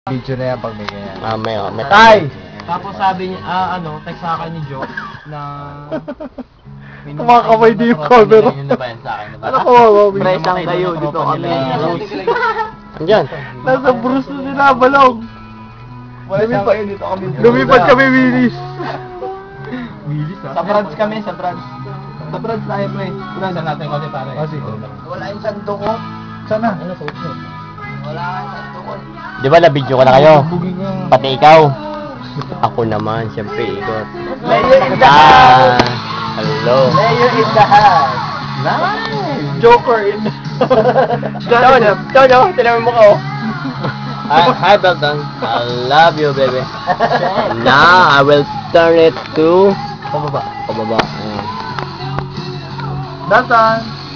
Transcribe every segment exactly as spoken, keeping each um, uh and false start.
Video na yan pag may ganyan. Ah, may, oh, may Tay! Tapos sabi niya, ah, ano, text sa akin ni Joe na... Kumakamay din yung camera. Yun na ba yan sa akin? Ano ko, Wawi? Presang kayo, dito kami. Andyan. Nasa Bruce na sila, balong. Lumipat dito kami. Lumipat kami, Willis. Willis, ha? Sa branch kami, sa branch. Sa branch tayo, pre. Unasan natin kasi pare. Ah, sige. Wala yung sando ko. Sana? Ano, suot mo? Wala yung sando ko. Di ba na-video ko na kayo? Buging ka. Pati ikaw. Ako naman, siyempre, ikot. Layer in the Ah, house. hello. Layer in the house. Nice. Joker in the Ito na, ito na, tinamin mo ka, oh. Hi, hi, Belton. I love you, baby. Now, I will turn it to... Pababa. Pababa. Ayan. Datan!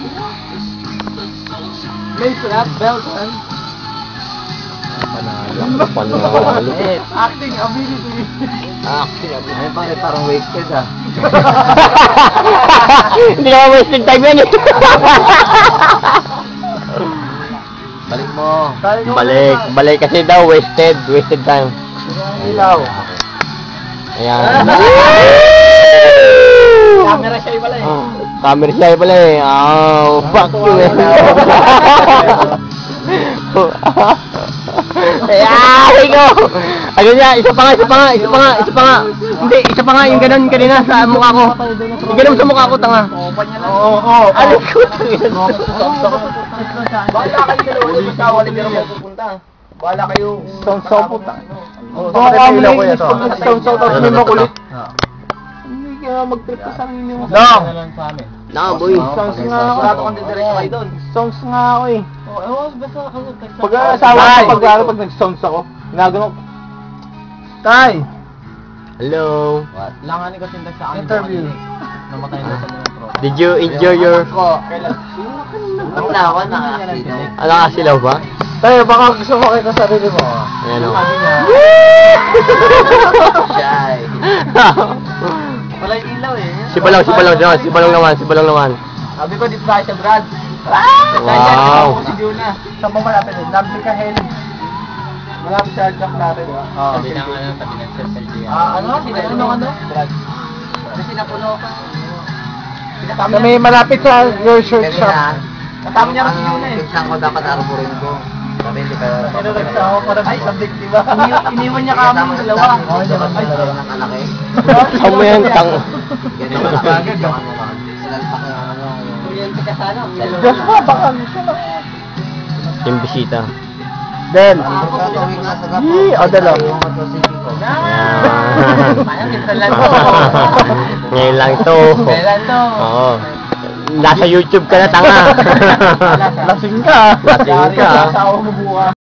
May slap, Belton. Panalo. Panalo. Acting ability. Acting ako. Ay, pare, parang wasted ah. Hindi naman wasting time yan eh. Balik mo. Balik, balik kasi daw wasted, wasted time. Ilaw. Ayan. Camera siya pala eh. Oh, camera siya pala eh. Oh, fuck you eh. Ay, ko. Ano niya, isa pa nga, isa pa nga, isa pa nga, isa pa nga. Hindi, isa pa nga yung ganun kanina sa mukha ko. Yung ganun sa mukha ko, tanga. Oo, oo. Ano ko, tanga. Bahala kayo dalawa dito sa wala dito mo pupunta. Bahala kayo. Song-song puta. Oo, Oo, kami ilaw ko yan. Song-song tapos may makulit. Hindi kaya mag-trip ka sa sarili mo. Long! Na, boy. Songs nga ako. Wala kang didiretso kayo doon. Songs nga ako eh. Oo, ewan, basta ako. Pag asawa Tay! ko, pag lalo pag nag-songs ako, ginagano. Tay! Hello. Langanin ko tindag sa akin. Interview. Namatay na sa mga pro. Did you enjoy your... Ang lawa na nakakasilaw. Ano ka silaw ba? Tay, baka gusto mo kita sa sarili mo. Ayan o. Sabi niya. Shy. Wala yung ilaw eh. Si Balong, si Balong naman, si Balong naman, si Balong naman. Sabi ko dito tayo sa Brad. Wow. Si Juna. Sa mga malapit eh. Lovely ka Helen. Malapit sa hardlock natin. Oo. Sabi ng ano, sabi ng Sir Sergio. Ah, ano? Ano? Ano? Brad. Kasi napuno ka. Sa may malapit sa your shirt shop. Kasama niya kasi Juna eh. Saan ko dapat arborin ko? Sabi hindi ka... Pero nagsama para ay sabik, di ba? Iniwan niya kami ng dalawa. Oo, hindi ka dalawa ng anak eh. Saan mo yan, tang... Ganyan ka agad ah. Sinalpak yung ano yung... Kuryente ka sana. Diyos mo, baka gusto na. Yung bisita. Del! Kakawin nga sa Yee! O, dalaw. Ayan. Parang minsan lang to. Ngayon lang to. Kailan to? Oo. Nasa YouTube ka na, tanga. Lasing ka. Lasing ka. Sa awa mo bukas.